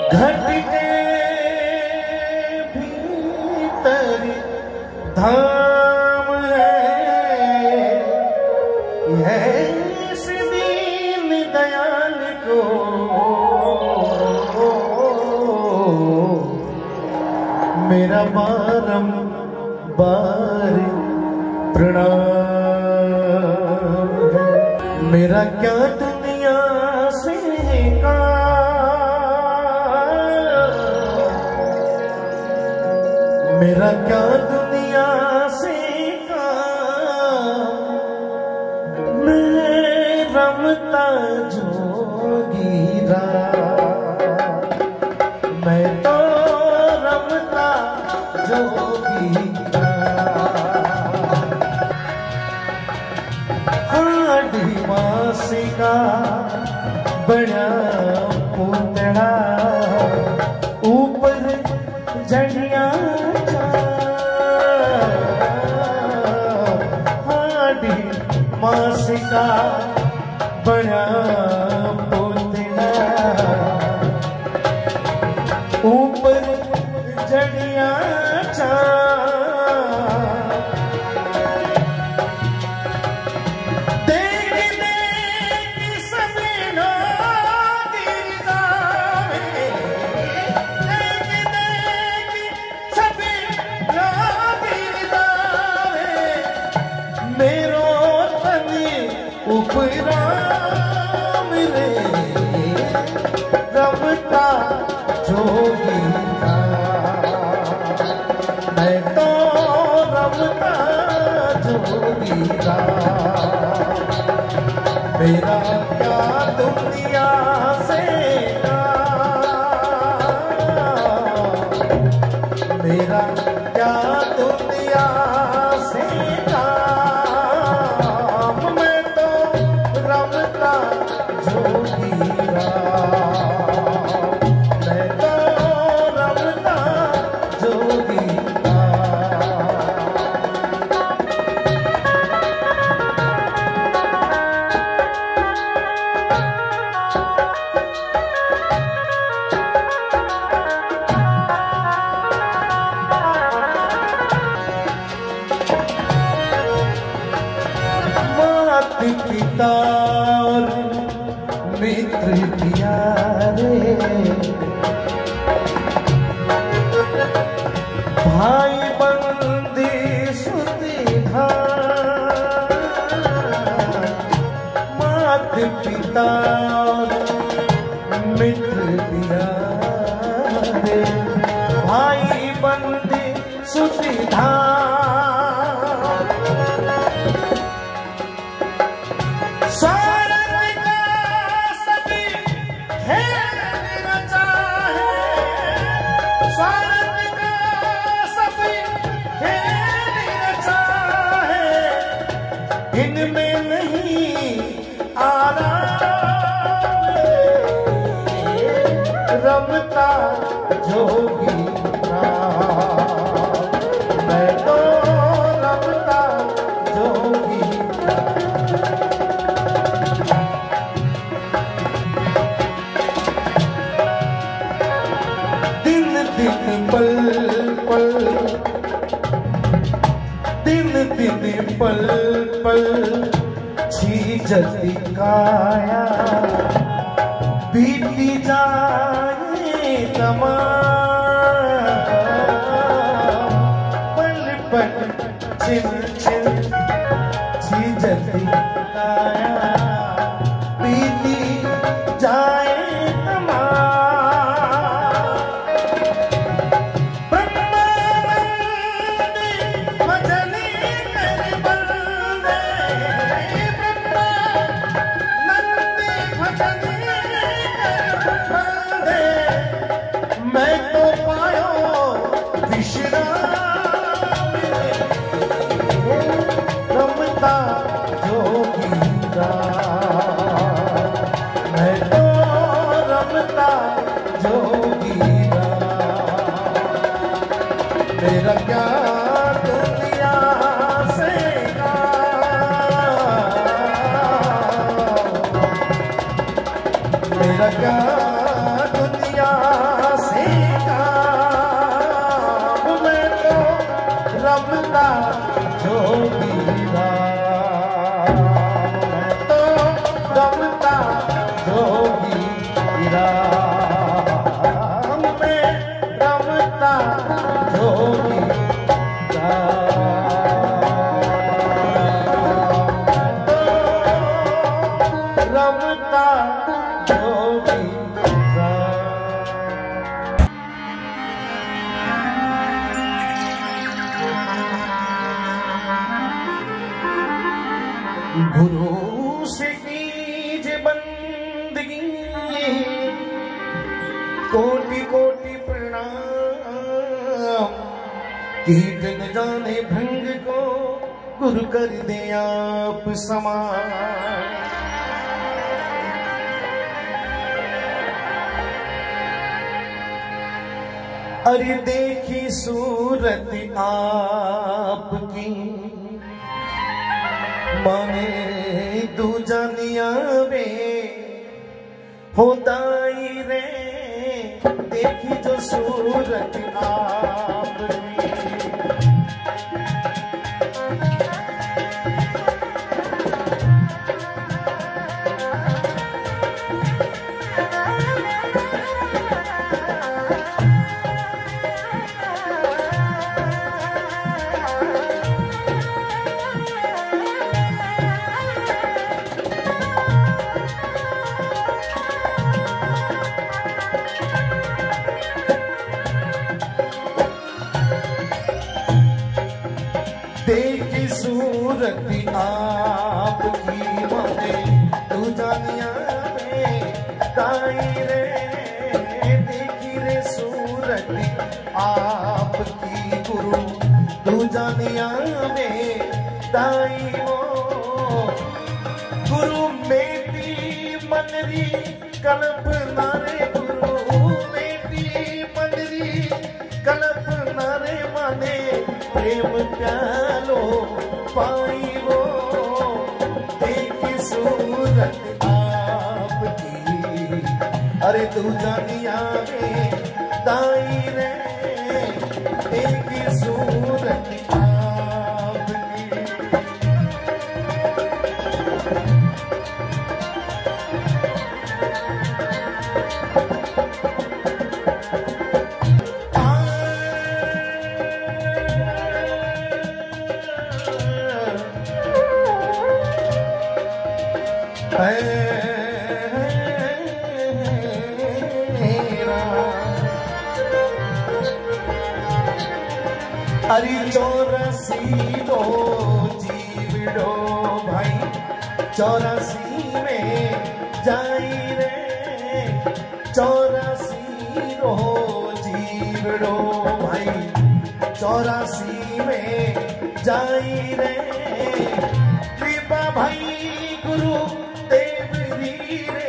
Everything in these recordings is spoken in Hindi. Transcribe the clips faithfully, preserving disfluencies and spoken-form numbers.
घट के भीतर धाम है, यह इस दीन दयाल को मेरा बारंबार प्रणाम है। मेरा क्या दुनिया से मेरा क्या दुनिया से काम, मैं रमता जोगीरा, मैं तो रमता जोगीरा। हाडी मासी का बड़ा पुतला, ऊपर झंडिया मासी का बड़ा पुतला, ऊपर जड़िया चा देख देख सभी लोग गिर जावे, देख देख सभी लोग गिर जावे, मेरो उपरा मिले रमता जोगीरा, मैं तो रमता जोगीरा। मेरा क्या दुनिया से काम, मेरा क्या दुनिया से काम, मैं तो रमता जोगीरा, मैं तो रमता जोगीरा। पिता और मित्र प्यारे, भाई बंदी सुतिधार, मात पिता और मित्र प्यारे, भाई बंदी सुतिधार, इनमें नहीं आराम, रमता जोगीरा, मैं तो रमता जोगीरा। दिन दिन पल पल, दिन दिन पल पल छीजती काया, बीती जाए तमाम, पल पल छिन छिन छीजती काया, बीती जाए मैं तो पायो विश्राम, रमता जोगीरा, मैं तो रमता जोगीरा। मेरा क्या दुनिया से काम, मेरा क्या दुनिया कोटि कोटि प्रणाम। कीट न जाने भंग को गुरु कर दे आप समान। अरे देखी सूरत आपकी माने दूजानिया वे होताई रे। देखी जो सूरत आपकी देखी सूरत आपकी माने तू जानिया में ताई रे। देखी रे सूरत आपकी गुरु तू जानिया में ताई वो गुरु मेरी मनरी कल्पना रे। गुरु मेरी मनरी कल्पना रे माने प्रेम प्यालो पाई वो। देखी सूरत आपकी अरे तू जानिया में ताई रे। देखी सूरत आपकी अरे चौरासी रो जीवड़ो भाई चौरासी में जाई रे। चौरासी रो जीवड़ो भाई चौरासी में जाई रे। कृपा भाई गुरु देवरी रे।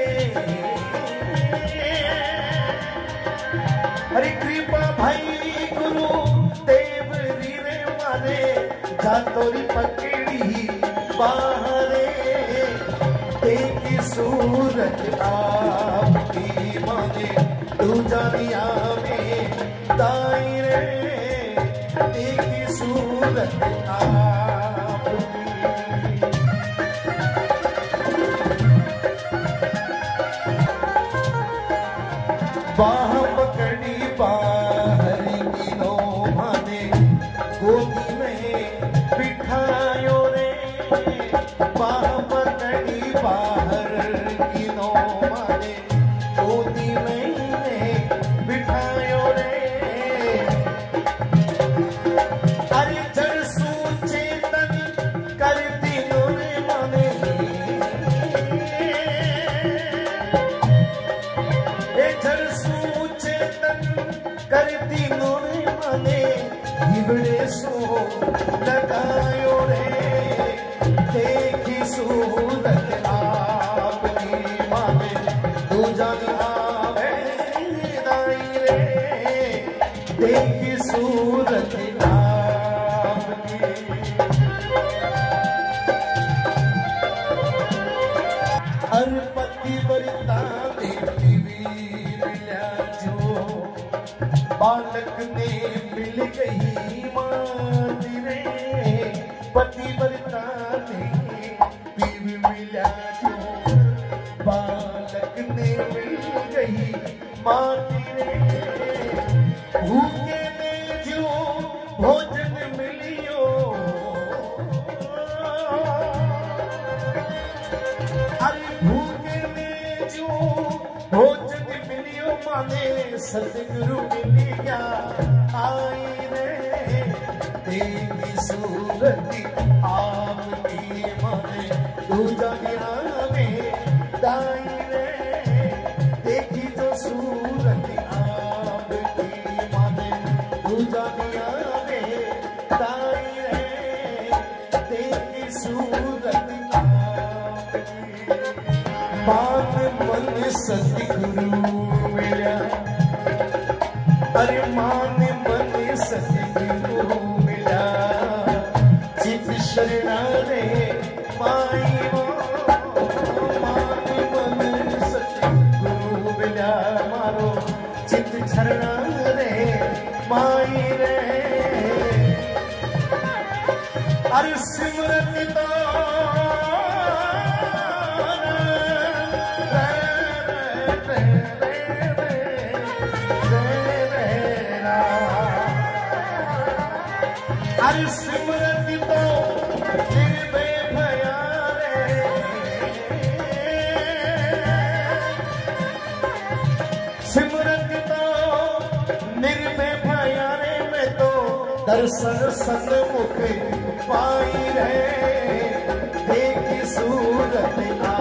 अरे कृपा भाई गुरु देवरी रे माने जातोरी पकड़ी बाहरे। देखी सूरत आपकी माने तू जानिया में ताई रे। देखी सूरत आपकी बाह पकड़ी बाहर की नो माने गोदी में बिठायो रे। बाह पकड़ी बाहर की नो माने गोदी में बिठायो रे। अरे जड़ सुचेतन कर दिनो रे माने। कर दिनो रे माने हिबड़े सो लगायो रे। देखी सूरत आपकी माने तू जानिया में ताई रे। देखी सूरत आपकी अरपति बरता देखी मिला जो बालक ने मिल गई मात रे। पति बरता ने पीव मिला जो बालक ने मिल गई मात रे। भूखे ने जो भोजन मिलियो अरे भूखे ने जो भोजन मिलियो माने सतगुरु मिलिया आई रे। देखी सूरत आपकी माने तू जानिया में ताई रे। देखी जो सूरत मन सतगुरु मिला, अरे मान मन सतगुरु मिला, चित शरणा रे पाई वो, मान मन सतगुरु मिला, मारो चित शरणा रे माई रे। अरे सिमरन तो हर सिमरन तो निर्भय भया रे, सिमरन तो निर्भय भया रे, मैं तो दर्शन सन्मुख पाई रे, देखी सूरत आ